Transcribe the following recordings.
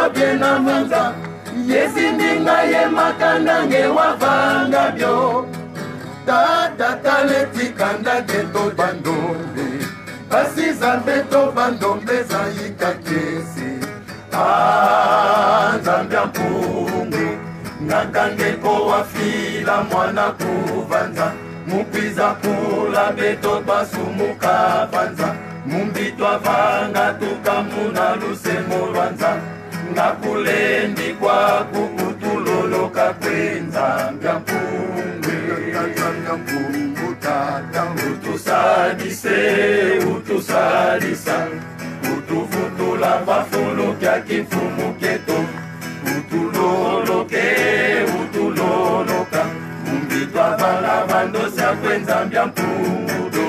wabyena mwanza yesi ndinga ye makandange wavanga byo tata taleti kanda geto bandombe basiza beto bandombe zayika kesi nzambia mpungu nakangeko wafila mwana kuvanza mukwiza kula beto basumuka vanza mumbitwa vanga tukamuna lusemo lwanza ngakulendi kwa kukutuloloka kwenza mbyapungwe utusadisa utuvutula vafulu kya kifumu keto utuloloka mumbitwa vanga vandosya kwenza mbyapumudo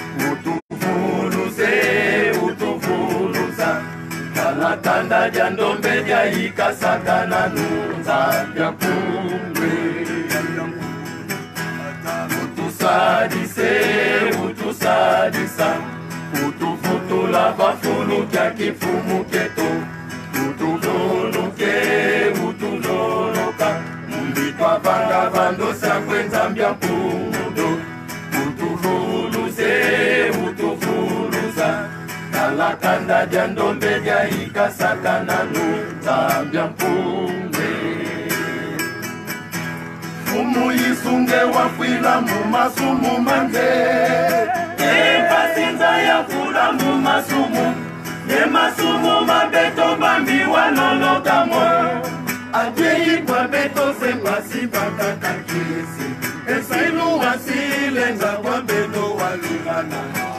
utuvuluza kalatanda dya ndombe dya ikasakana nunza dya kungwe utusadisa utuvutula vafulu kya kifumu keto utuloloka mumbitwa vanga vandosya kwenza mbyapumudo utuvuluza kalakanda dya ndombe dya ikasakana nunzambya mpungwe fumu yisunge wafwila mumasumu manze epasinza yafula mumasumu nemasumu mabeto bambi walolokamwe ajeikwa beto sepasi bakakakisi esilu wasilenza kwa beto walungana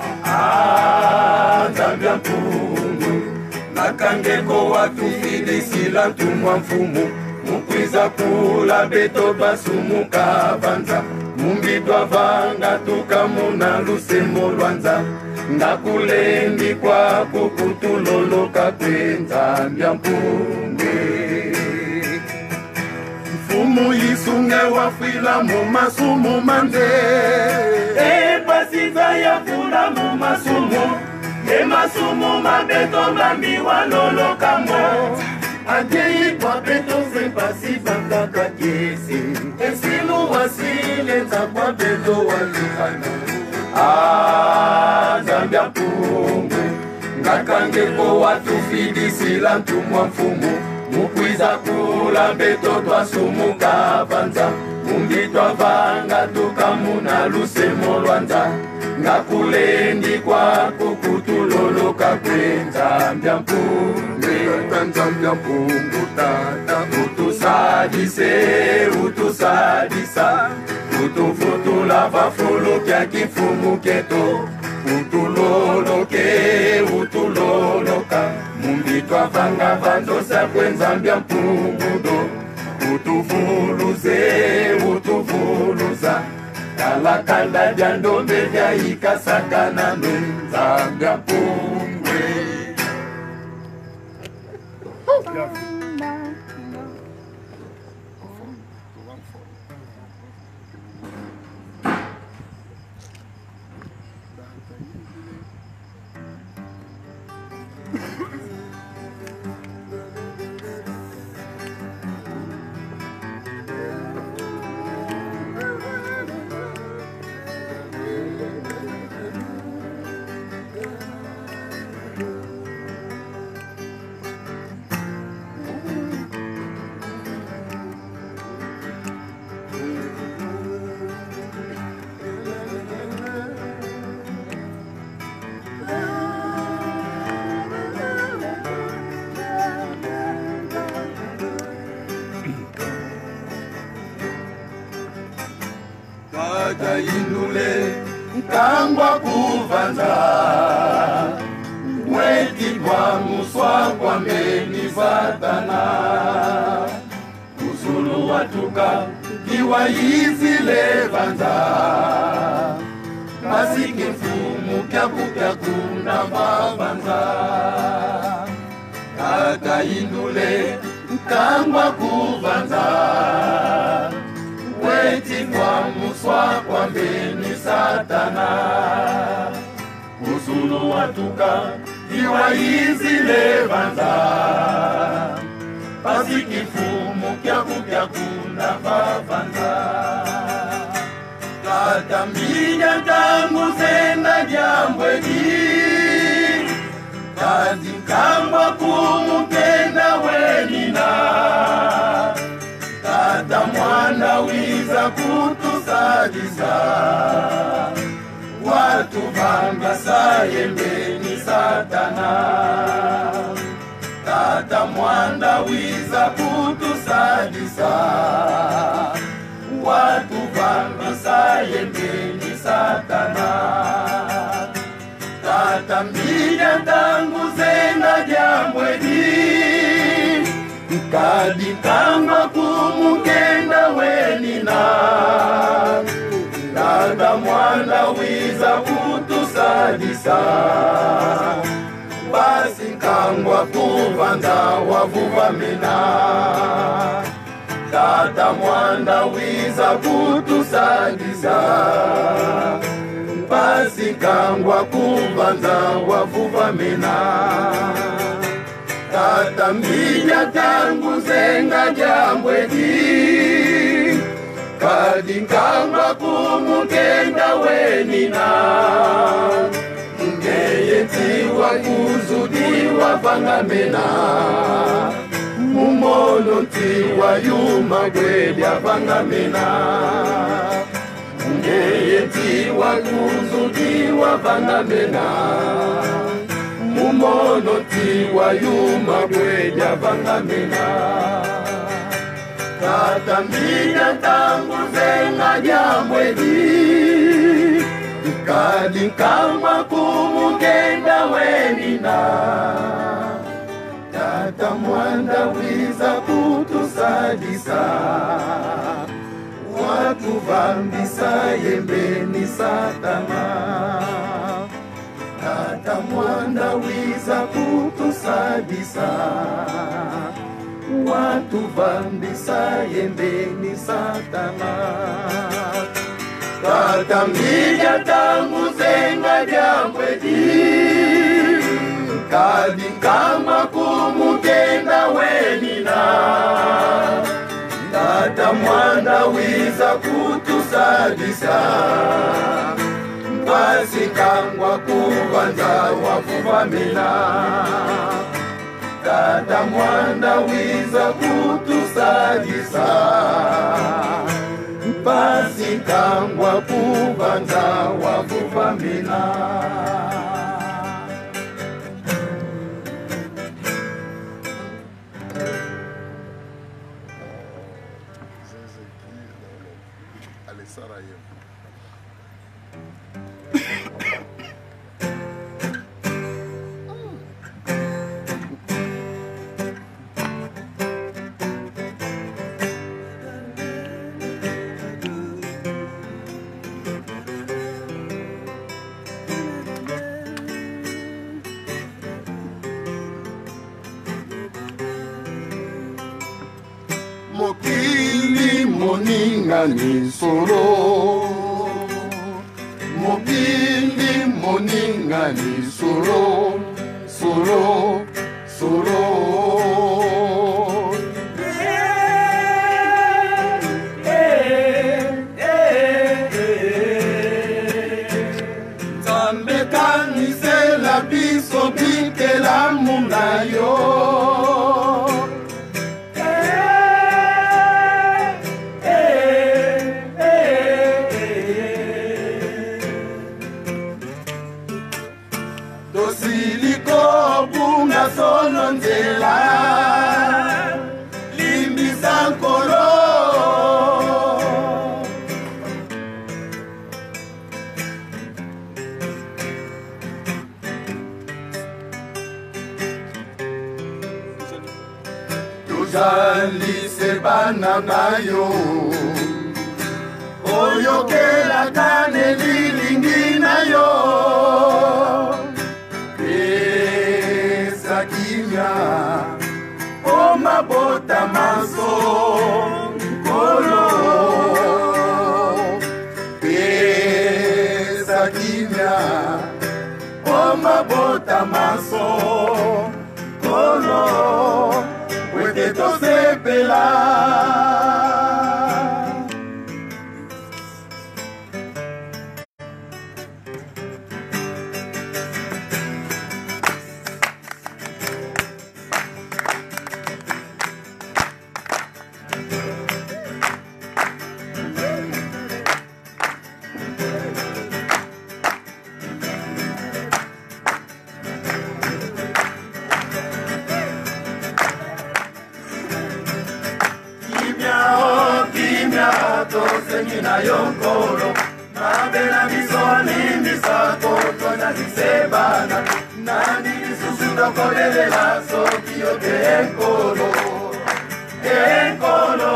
nzambia mpungu nakangeko watufidisila tumwa mfumu mukwiza kula beto basumuka vanza mumbitwa vanga tukamuna lusemo lwanza ngakulendi kwa kukutuloloka kwenzambia mpunge mfumu yisunge wafwila mumasumu manze epasiza yafula mumasumu emasumu mabeto bambi walolokamo ajeikwa beto sepasi bakaka kesi esilu wasilenza kwa beto walikana nzambia mpungu ngakangeko watufidisila ntumwa mfumu mukwiza kula beto twasumuka vanza mumbitwa vanga tukamuna lusemo lwanza ngakulendi kwa kukutuloloka kwenzambia mpungwe nzambia mpungu tata utusadisa utuvutula vafulu kya kifumu keto utuloloka mumbitwa vanga vandosa kwenzambia mpungudo utuvuluza kalakanda dya ndombe dya ikasakana nunzambia mpungwe indule nkangwa kuvanza mweti kwa muswa kwa mbeni vatana usulu watuka kiwa izile vanza masiki mfumu kyaku na vavanza kaka indule nkangwa kuvanza mweti kwa muswa kwa mbeni satana usulu watuka kiwa izile vanza pasi kifumu kyaku na babanza kata mbinya tangu zenda jambwedi kazi kamba kumukenda wenina kata mwana wiza kutusadiza watu vanga sayembeni satana kata mwanda wiza kutusadiza watu vanga sayembeni satana kata mbinya tangu zenda jambwedi kadi kamba kumukenda wenina kata mwana wiza kutusadisa basi nkangwa kuvanda wavuvamina kata mwana wiza kutusadisa basi nkangwa kuvanda wavuvamina kata mbinya tangu zenga jambwedi kadi nkangwa kumukenda wenina ngeyetiwa kuzudiwa vangamena mumono tiwa yuma gwelya vangamena ngeyetiwa kuzudiwa vangamena mumono tiwa yuma gwelya vangamena kata mbinya tangu zenga jambwedi kadi nkangwa kumukenda wenina kata mwanda wiza kutusadisa watu vambisa yembeni satana kata mwanda wiza kutusadisa watu vambisa yembeni satana kata mbinya tangu zenga jambwedi kadi nkangwa kumukenda wenina kata mwanda wiza kutusadisa basi nkangwa kuvanza wavuvamina kata mwanda wiza kutusadisa basi nkangwa kuvanza wavuvamina mokili moninga ni solo mokili moninga ni solo solo solo Nzambe kanisela biso bikela munda yo solo nzela limbisa nkolo tuzalise bana nayo oyokelaka nelilingi nayo omabota maso kolo pesa kimya omabota maso kolo weke tosa pela. Nina yonkolo mabena bisoni misako tona disebana nani bisusundo kolelela soki yote enkolo enkolo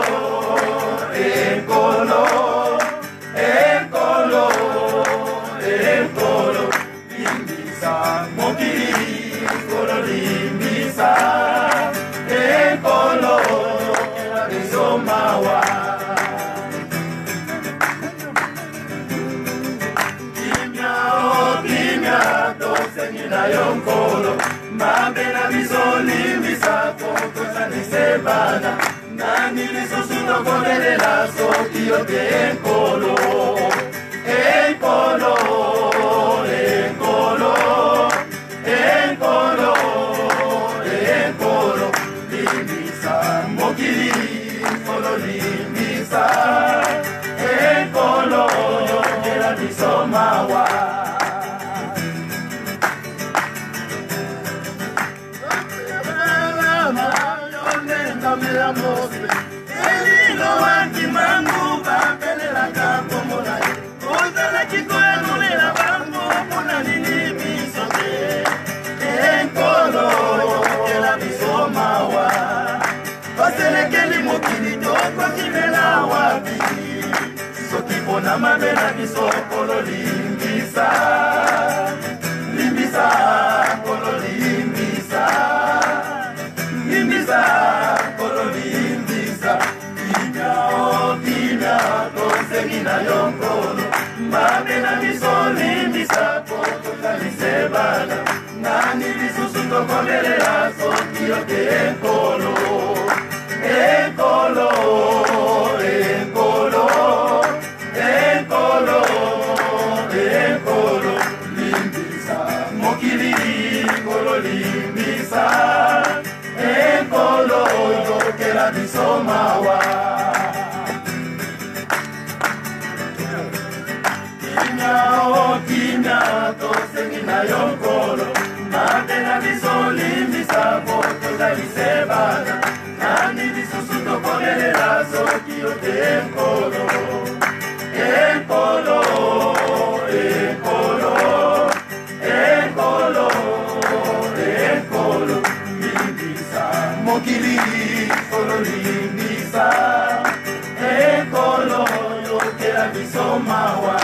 enkolo enkolo enkolo limbisa mokili kolo limbisa enkolo bisomawa Nina yonkolo mabena bisoni misako tona disebana nani bisusundo kolelela soki yote enkolo enkolo enkolo enkolo enkolo limbisa mokili kolo limbisa enkolo yokela bisomawa elilo wakimangu bapelela kakomona ozala kikoyanulela bango mpona nini biso te enkolo yokela biso mawa baselekeli mokili tokokimela wapi soki mpona mabe na biso kolo limbisa limbisa kolo limbisa limbisa kolo limbisa kimya o kimya tosengi na yonkolo mabe na biso limbisa potokalisebana nani lisusu tokomelela soki yote enkolo enkolo enkolo enkolo enkolo limbisa mokili kolo limbisa enkolo yokela biso mawa kimya o kimya tosengi na yonkolo mabe na biso limbisa potokalisebana nani lisusu tokomelela soki yote enkolo enkolo enkolo enkolo enkolo limbisa mokili kolo limbisa enkolo yokela biso mawa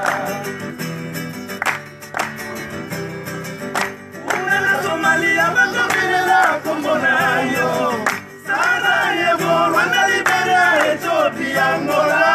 unana Somalia bakomelela kombo na yo Sarajevo Rwanda Liberia Ethiopia Angola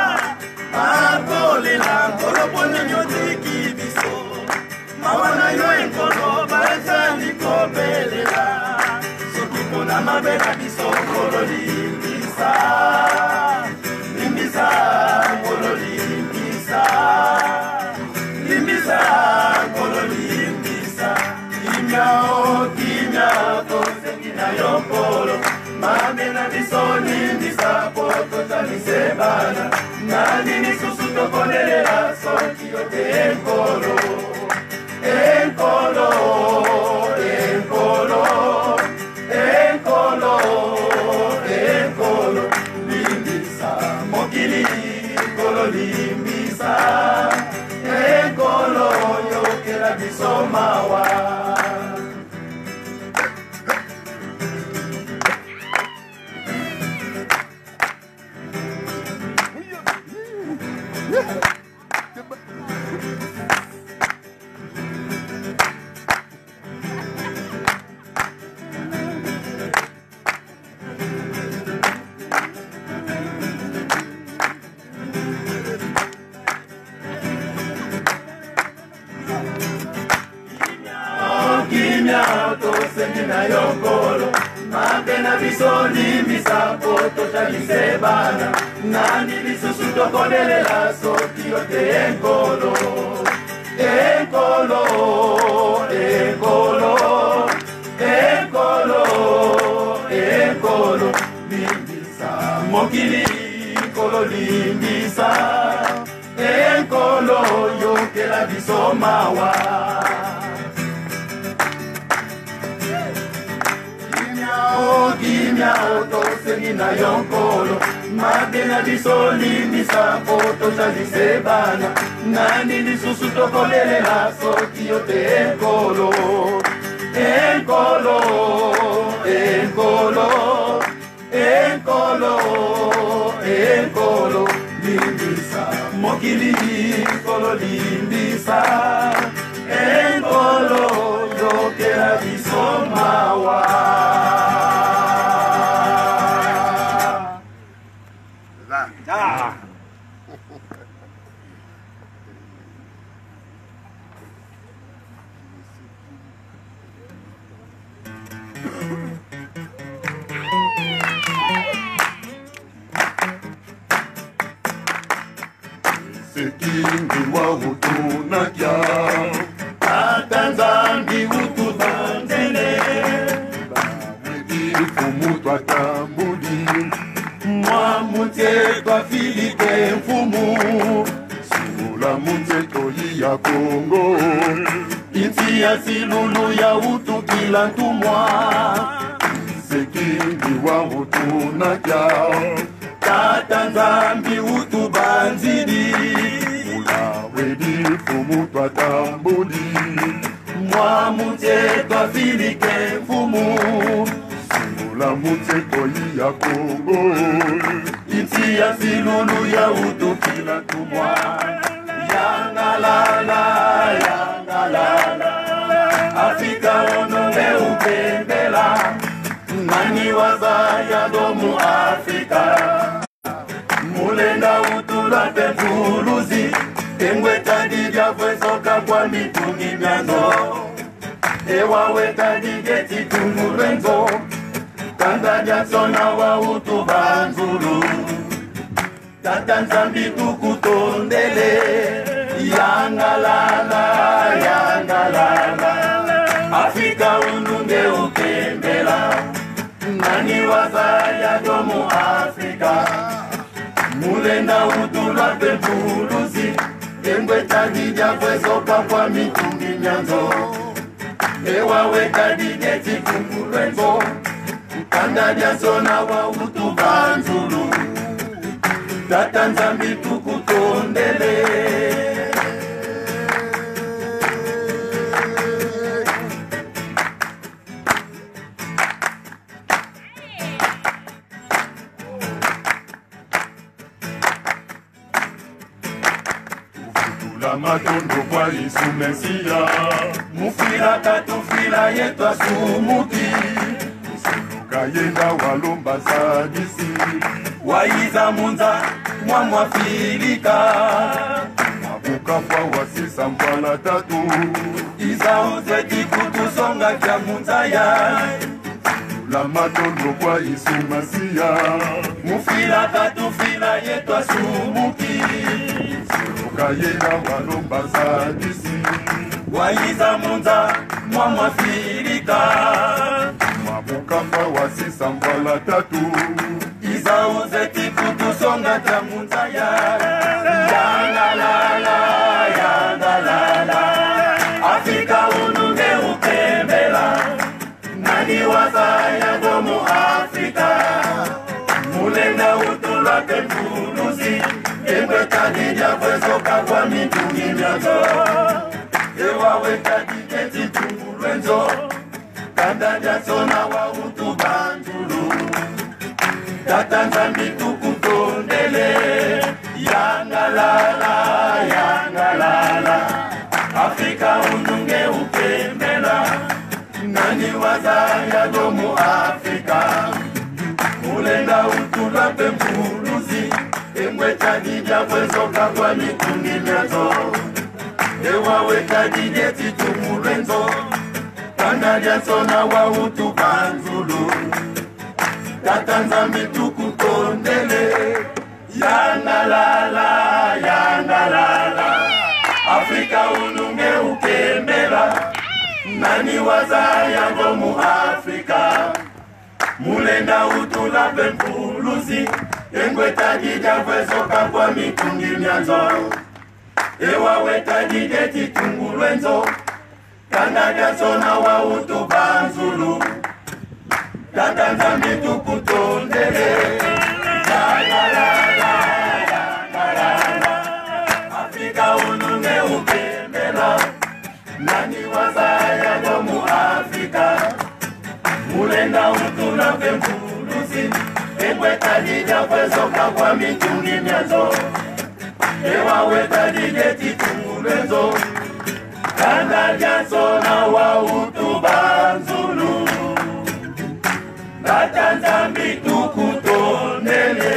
akolela nkolo pone nyotiki biso mawana yo enkolo baezali kobelela soki mpona mabe na biso kolo limbisa limbisa kolo limbisa limbisa kolo limbisa kimya o kimya tosengi na yonkolo mabe na biso limbisa pototalisebana nani lisusu tokolelela soki yote enkolo enkolo enkolo enkolo enkolo limbisa mokili kolo limbisa enkolo yokela biso mawa kimya tosengi na yonkolo mabe na biso limbisa po totalise bana nani lisusu tokolelela soki yo te ekolo ekolo ekolo ekolo ekolo limbisa mokili ekolo limbisa ekolo yokela biso mawa kimia otosengi na yonkolo mabe na biso limbisa po totalise bana nani lisusu tokolelela soki yo te ekolo ekolo ekolo ekolo ekolo limbisa mokili ekolo limbisa ekolo yokela biso mawa. Sekingi wa utunakia Atanzambi ututanzele Bawedi fumutu atambudi Mwa mutie kwa Filipe mfumu Sula munzeto ya Kongo Inti ya silulu ya utu kila ntumwa Sekingi wa utunakia Tatanzambi utu banzidi Bawedi fumutu atambudi Mwa mutie kwa Filipe mfumu Sula munzeto ya Kongo Inti ya silulu ya utu kila ntumwa Yangalala, yangalala Afrika ononge upembela Nani wazaya domu Afrika Mulenda utula pempuluzi Tengwe tadija vwesoka kwa mitungi myanzo Ewa weta digeti tumurenzo Kanda jasona wa utu banzulu Tatanzambi tukutondele Yangalala, yangalala Afrika ununge ukembela Nani wazaya domu Afrika Mulenda utula pempuluzi Tengwe tadija vwesoka kwa mitungi nyanzo Ewa weka digeti kumulwenzo Kanda jasona wa utu banzulu Tatanzambi tukutondele La matondo kwa isumesia Mufila katufila yetwa sumuki Usuluka yenda walomba sadisi Waiza munza mwamwa filika Mabukafa wasisa mpala tatu Iza uzeti kutusonga kya munza ya La matondo kwa isumasia Mufila katufila yetwa sumuki Kayenda walomba sadisi Waiza munza mwamwa filika Mabukafa wasisa mpala tatu Iza uzeti kutusonga kya munza ya Yangalala, yangalala Afrika ununge ukembela Nani wazaya domu Afrika Mulenda utula pempuluzi Embe tadija kwezoka kwa mitungi myanzo Ewa weka digeti tungulwenzo Kanda jasona wa utu banzulu Tatanzambi tukutondele Yangalala, yangalala Afrika ununge ukembela Nani wazaya domu Afrika Mulenda utula pempuluzi Emwe tadija kwezoka kwa mitungi myanzo Ewa weka digeti tungulwenzo Kanda jasona wa utu banzulu Tata Nzambi tukutondele. Yangalala, yangalala. Afrika ununge ukembela. Nani waza yango mu Afrika. Mulenda utula pempuluzi. Engweta dija kwesoka kwa mitungi myanzo. Ewa weta dije titungulwenzo. Kanada sona wa utubanzulu. Tata Nzambi tukutondele. Afrika ununge ukembela. Nani waza yango mu Afrika. Mulenda utula pempuluzi. Engweta dija kwesoka kwa mitungi myanzo. Ewa weta dije titungulwenzo. Kanada sona wa utubanzulu. Tata Nzambi tukutondele.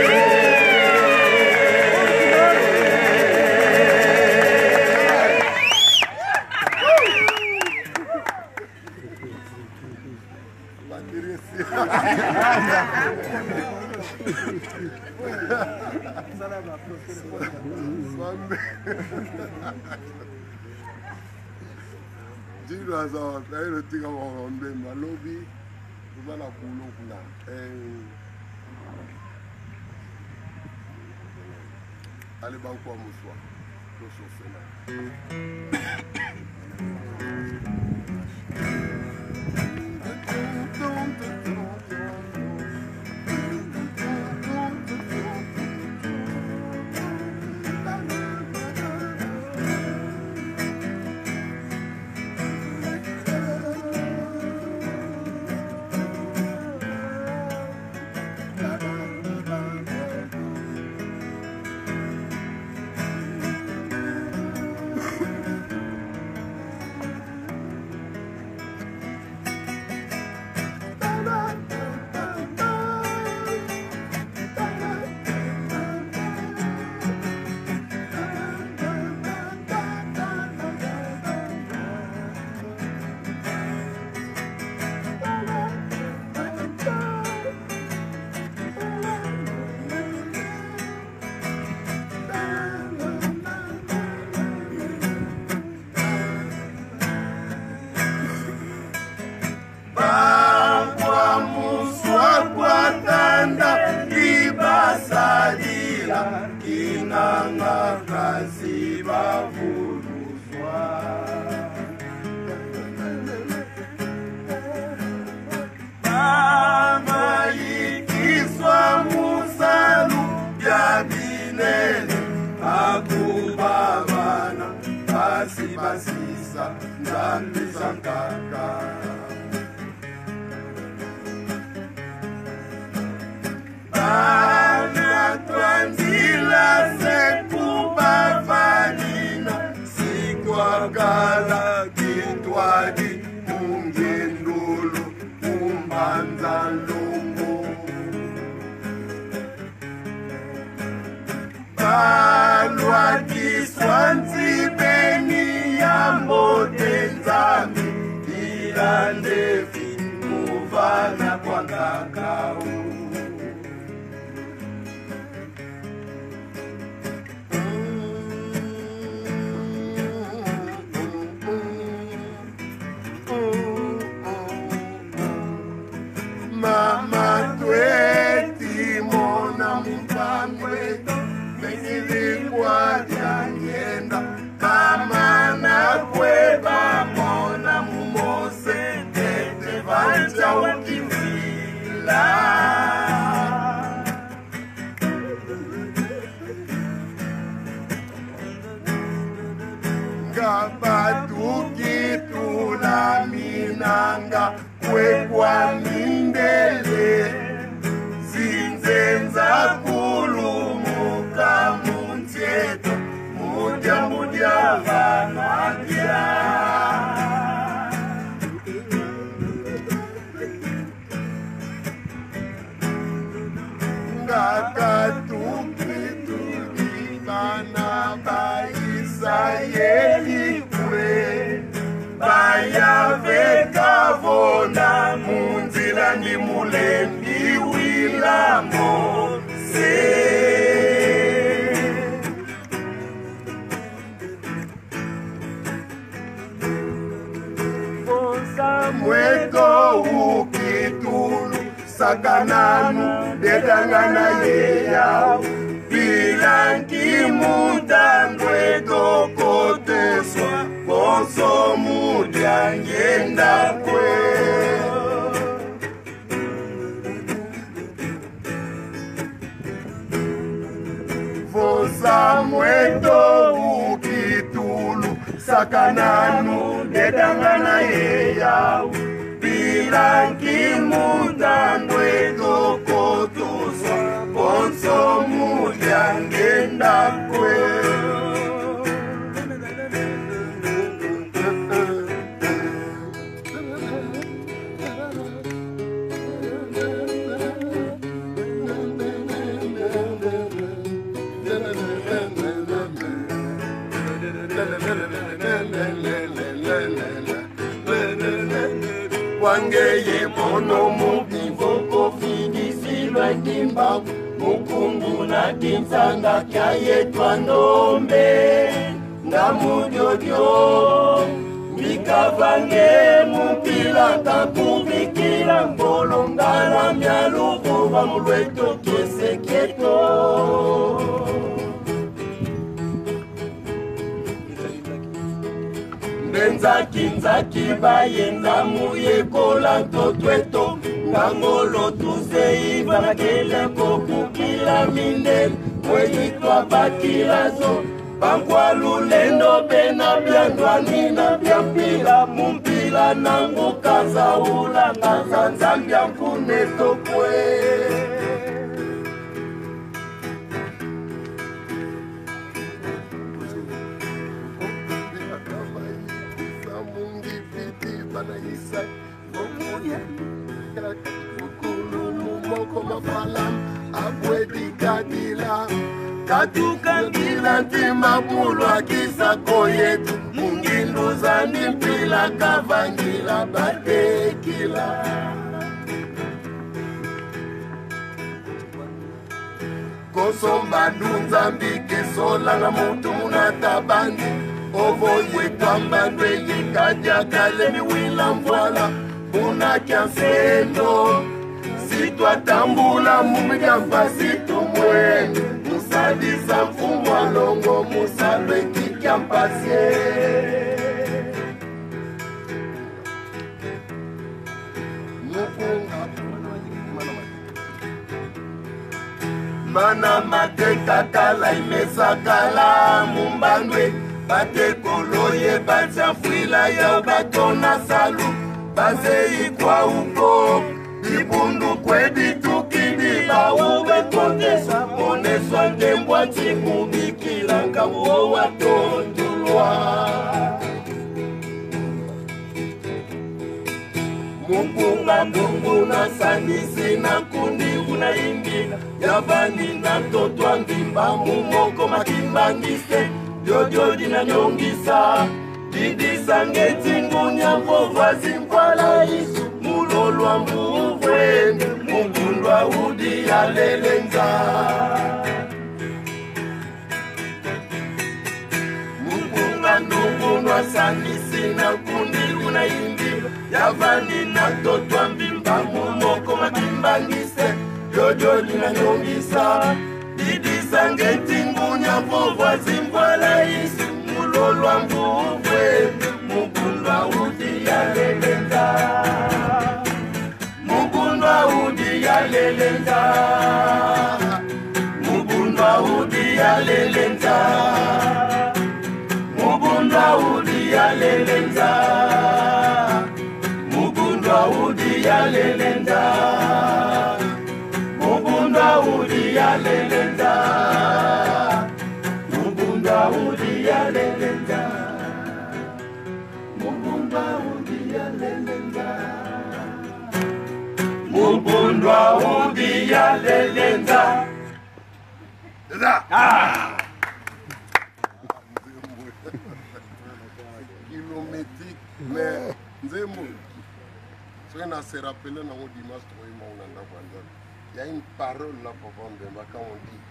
Jilo azawa, le tika mwambe malobi, kubala kulo kuna. Ali banko wa muswa, koso fena. Kinanga kasi bavuluzwa. Mama ikiswa musalu ya binene. Akubabana basi basisa Nzambi sankaka. Twandila sekuba vanina sikwagala kitwadi mungendulu umbanza longo. Balwa kiswanzi beni ya mbotenzami ilandevi muvana kwa kakao. Mama tweti mona mpangwe Mekilikuwa janyenda Kama na kweba mona mumose Tete vancha ukifila Ngabatuki tula minanga Kwekwa mindele Zinzenza kulumuka muntieto Mudia vanagia Ngakatuki tulibana Baisraeli kwe Baya veka vona munzila mweto ukitulu sakananu dedangana yeya bilanki mutandwe tokoteswa bonso mudyangenda kwe vosa mweto ukitulu sakananu dedangana yeya bilanki mutandwe tokotoswa bonso mudyangenda kwe wangeye bono mubivoko fidisilwa ndimba mukungu na timsanga kyayetwa ndombe ngamudyodyo mbikavange mupila kakuvikila ngolongala myaluvuva mulweto kyesekyeto nzaki bayenda muyekola ntotweto ngangolo tuzeiva makele kokukila mindele mweyitwa bakilazo bankwalulendo bena byandwanina byampila mumpila nangu kazaula kazanzambya nkunetokwe katukambila ntimabulu akisako yetu munginduza nimpila kavangila batekila kosomba dunza mbikesola na mutu munatabandi ovoyetwambandwe yikaja kale miwila mvwala munakyansendo sitwatambula mumigamba situmwene musadisa mfumwa longo musalwe kikyampasye mana mateka kala imesakala mumbandwe batekoloye batsafwila ya batona salu bazeikwa uko ibundu kweditukidi bauwe kongesa moneswa ndembwa ntikubikila ngawo watondulwa mukunga ndungu na sanisi na kundi unaimbila yavani na totwa ndimba mumoko makimbangise dyodyo na nyongisa didisa ngetingunya vovazi mkwala isu mulolwa mbuvwene mugundwa udi yalelenza mukunga ndungunwa sanisi na kundi unaimbila yavani na totwa mbimba mumoko makimbangise dyodyo na nyongisa didisa ngetingunya vovazi mkwala isu mulolwa mbuvwene mugundwa udi yalelenza mugundwa udi yalelenza mugundwa udi yalelenza mugundwa udi yalelenza mugundwa udi yalelenza mugundwa udi yalelenza mugundwa udi yalelenza mugundwa udi yalelenza mugundwa udi yalelenza kilométrique mais nzembo soki na se rappele nango dimanche tokoyima ngo na ndako ya nzambe. Il y a une parole là papa Mbemba quand on dit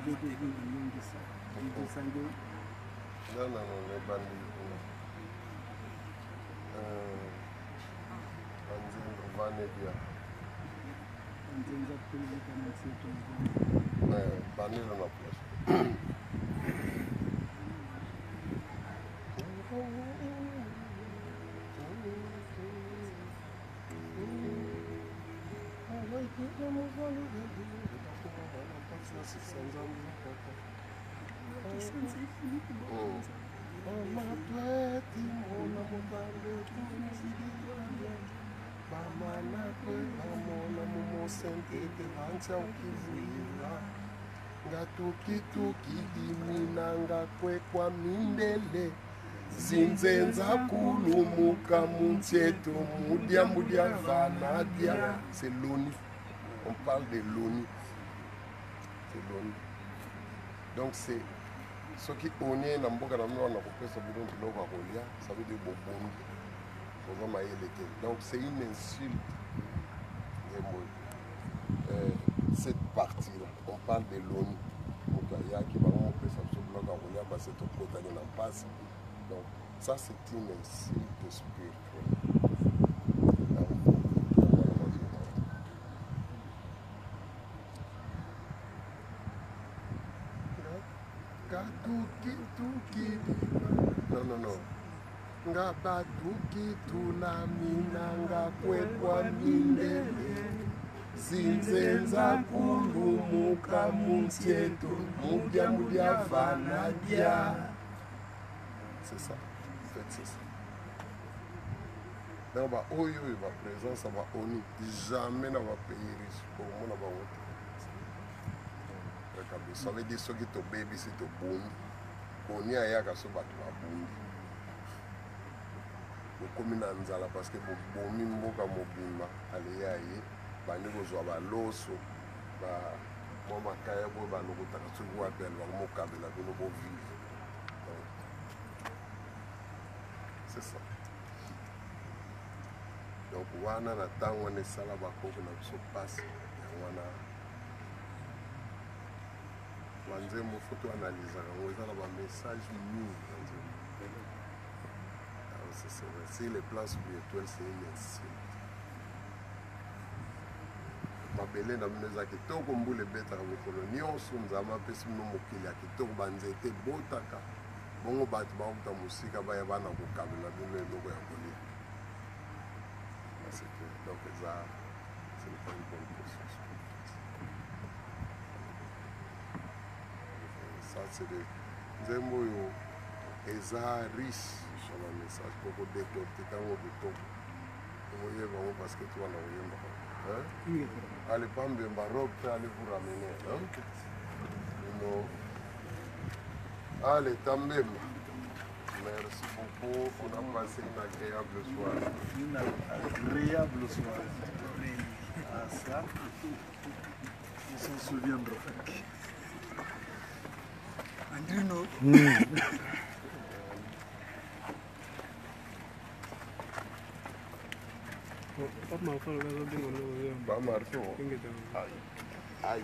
Non, les bandits. Vanedia. Banilo na place. Ngatuki iminanga kwekwa mindele zinzenza kulumuka muntieto mudia vanadia. C'est l'ONU. On parle de l'ONU. C'est l'ONU. Donc c'est ce qui onye na mboka na mwa na kopesa biloko biloko akolia, ça veut dire bobondi. Donc c'est une insulte. Cette partie-là, on parle de l'ONU. Donc ça c'est une insulte spirituelle. Non. Nga batuki tulamina nga kwekwa mindele zinzenza kulumuka muntieto mudia vanadia. C'est ça, en fait c'est ça. Donc bah oyo va présence va oni jamais na va payer risque pour mon na ba wote. Ça veut dire ce qui to baby c'est to bon. Koni ayaka so batu ba bundi. Bokomi na nzala parce que bobomi mboka mobimba aleya ye bandi kozwa baloso mwa makaya boyo banokotaka soki wapele bakomokabela bino bovivre. C'est ça. Donc wana na ntango wana esala bakoko na biso pasi yango wana banzembo fo to analysaka yango eza na bamessage mingi na nzembo. Si les plans spirituels c'est une insulte. Mabele na mino eza kitoko mbula ebetaka mikolo nyonso nzambe apesi bino mokili ya kitoko banzete botaka bongo bato bakuta mosika baya bana kokabela bino eloko ya kolia. Donc eza ce n'est pas une bonne position. Ça c'est de nzembo oyo eza riche sur le message pour décortiquer un bouton. Vous voyez vraiment parce que tu vas l'envoyer. Allez pas me baroque, allez vous ramener. Allez, também. Merci beaucoup. On a passé une agréable soirée. Une agréable soirée. Ah ça, on s'en souviendra. Andrino. Ba marto. Ai.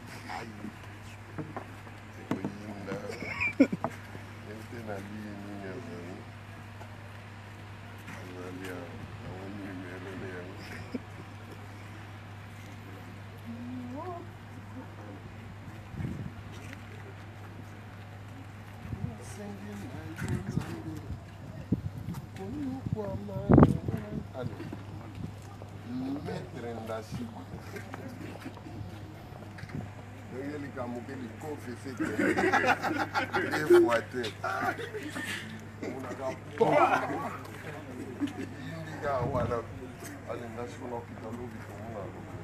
Kuinda. Ente na lini nyazo. Analia, naoni mbele yangu. Allez. Mettre en la chic. Ele kamuke li confesse que deux fois tête. On a pas. Indica wala. Allez, national hospital